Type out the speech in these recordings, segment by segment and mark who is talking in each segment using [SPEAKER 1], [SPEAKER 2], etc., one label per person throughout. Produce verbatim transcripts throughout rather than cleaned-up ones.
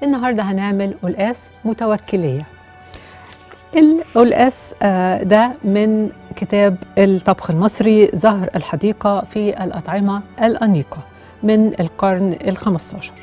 [SPEAKER 1] النهارده هنعمل قلقاس متوكلية. القلقاس ده من كتاب الطبخ المصري زهر الحديقة في الأطعمة الأنيقة من القرن الخمستاشر.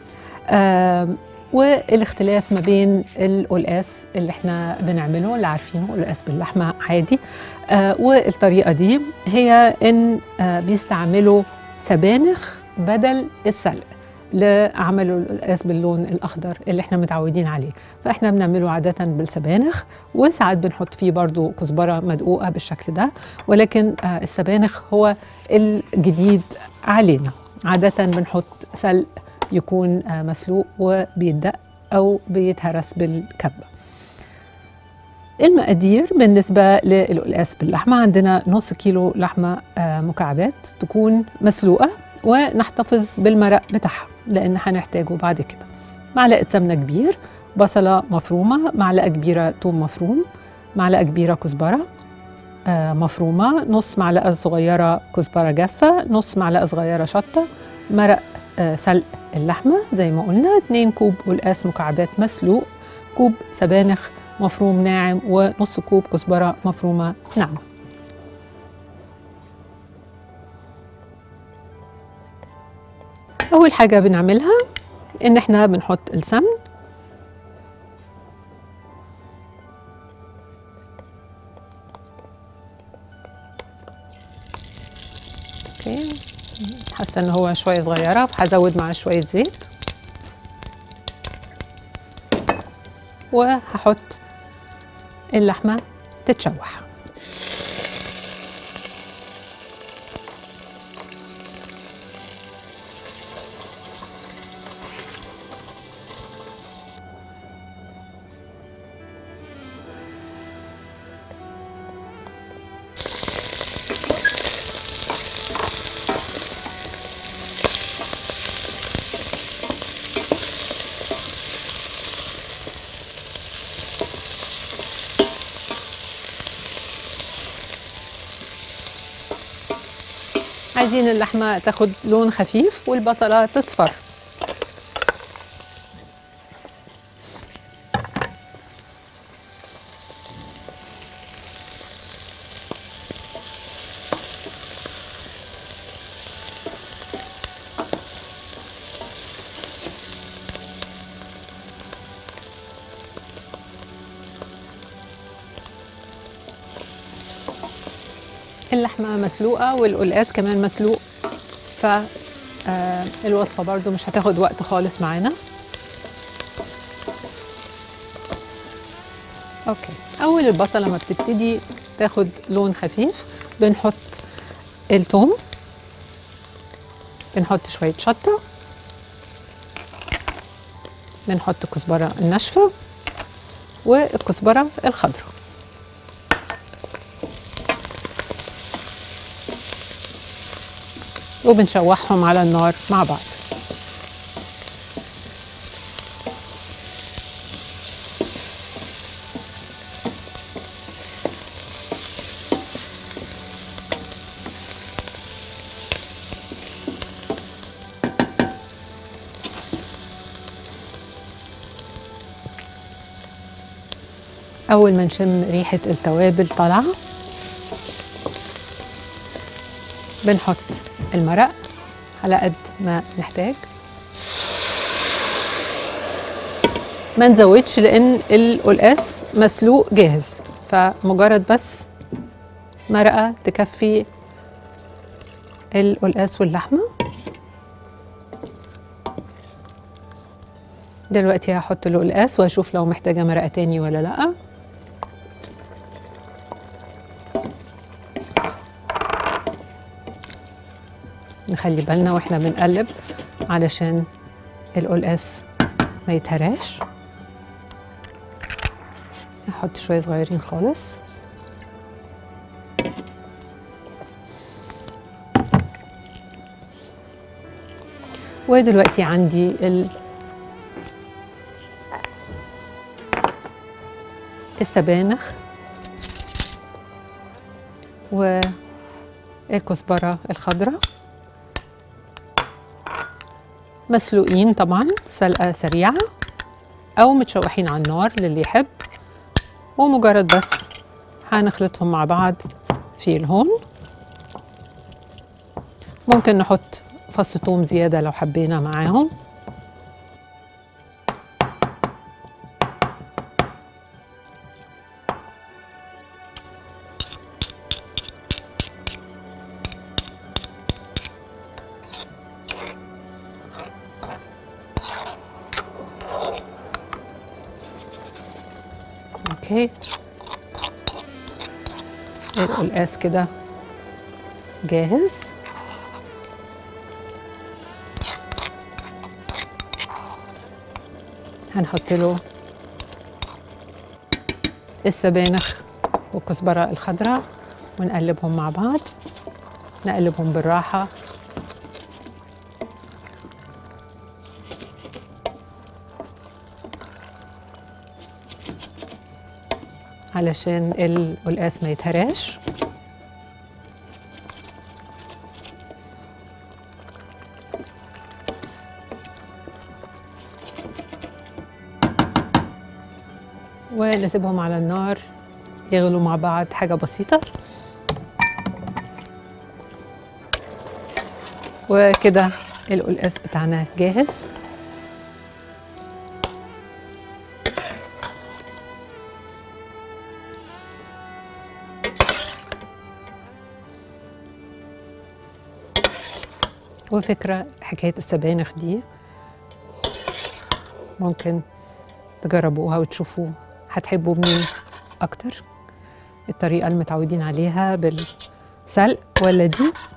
[SPEAKER 1] والاختلاف ما بين القلقاس اللي احنا بنعمله اللي عارفينه قلقاس باللحمة عادي والطريقة دي هي ان بيستعملوا سبانخ بدل السلق لعملوا القلقاس باللون الأخضر اللي احنا متعودين عليه. فاحنا بنعمله عادة بالسبانخ، وساعات بنحط فيه برضو كزبرة مدقوقة بالشكل ده، ولكن السبانخ هو الجديد علينا. عادة بنحط سلق يكون مسلوق وبيدق أو بيتهرس بالكبة. المقادير بالنسبة للقلقاس باللحمة: عندنا نص كيلو لحمة مكعبات تكون مسلوقة ونحتفظ بالمرق بتاعها لأن هنحتاجه بعد كده. معلقة سمنة كبير، بصلة مفرومة، معلقة كبيرة توم مفروم، معلقة كبيرة كزبرة مفرومة، نص معلقة صغيرة كزبرة جافة، نص معلقة صغيرة شطة، مرق سلق اللحمة زي ما قلنا، اتنين كوب قلقاس مكعبات مسلوق، كوب سبانخ مفروم ناعم، ونص كوب كزبرة مفرومة ناعمة. أول حاجة بنعملها إن إحنا بنحط السمن أوكي، حاسة إن هو شوية صغيرة فهزود معاه شوية زيت، وهحط اللحمة تتشوح. عايزين اللحمة تاخد لون خفيف والبصلة تصفر. اللحمة مسلوقة والقلقاس كمان مسلوق، فالوصفة برضو مش هتاخد وقت خالص معانا. اوكي، اول البصلة لما بتبتدي تاخد لون خفيف بنحط الثوم، بنحط شوية شطة، بنحط الكزبرة الناشفة والكزبرة الخضراء، وبنشوحهم على النار مع بعض. أول ما نشم ريحة التوابل طالعة بنحط المرق على قد ما نحتاج، ما نزودش لأن القلقاس مسلوق جاهز، فمجرد بس مرقة تكفي القلقاس واللحمة. دلوقتي هحط القلقاس واشوف لو محتاجة مرقة تاني ولا لأ. نخلي بالنا واحنا بنقلب علشان القلقاس ما يتهراش. هحط شوية صغيرين خالص. ودلوقتي عندي ال السبانخ والكزبرة الخضراء مسلوقين طبعا سلقة سريعة، أو متشوحين على النار للي يحب، ومجرد بس هنخلطهم مع بعض في الهون. ممكن نحط فص ثوم زيادة لو حبينا معاهم. اوكي، القلقاس كده جاهز. هنحط له السبانخ والكزبرة الخضراء ونقلبهم مع بعض، نقلبهم بالراحة علشان القلقاس ما يتهراش. ونسيبهم على النار يغلوا مع بعض حاجة بسيطة، وكده القلقاس بتاعنا جاهز. وفكرة حكاية السبانخ دي ممكن تجربوها وتشوفوا هتحبوا مين أكتر، الطريقة المتعودين عليها بالسلق ولا دي.